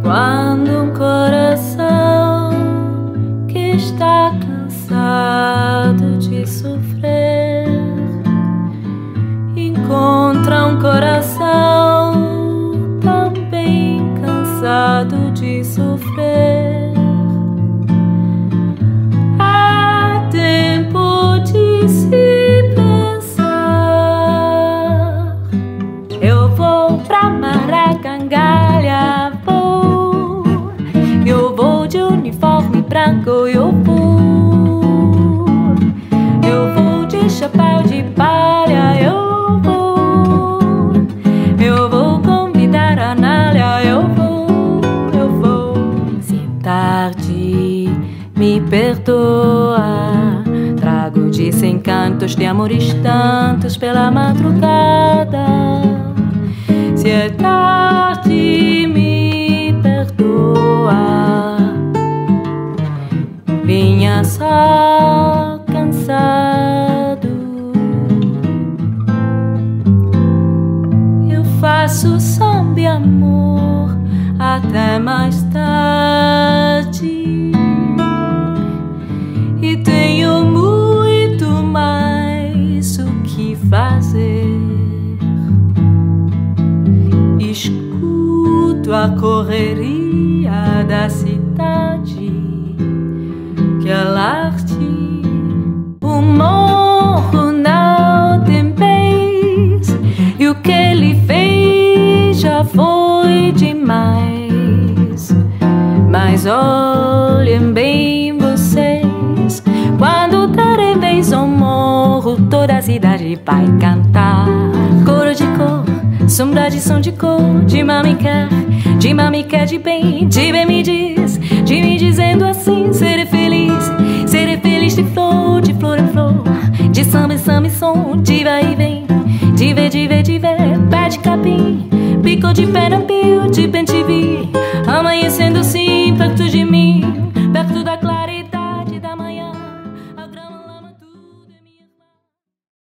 Quando um coração que está cansado de sofrer encontra um coração também cansado de sofrer, há tempo de se pensar. Eu vou pra Maracangalha, eu vou de uniforme branco, eu vou de chapéu de palha, eu vou convidar a Anália, eu vou. Se tarde, me perdoa, trago desencantos de amores tantos pela madrugada. Se é tarde, me perdoa, vinha só cansado. Eu faço samba e amor até mais tarde e tenho muito mais o que fazer. Escuto a correria da cidade que alarde. O morro não tem vez e o que ele fez já foi demais. Mas olhem bem vocês, quando derem vez ao morro, toda a cidade vai cantar. Coro de cor, sombra de som de cor, de mami quer de bem me diz, de me dizendo assim: serei feliz de flor em flor, de samba em samba e som, de vai e vem, de ver, pé de capim, bico de pé no pio, de bem te vi, amanhecendo sim.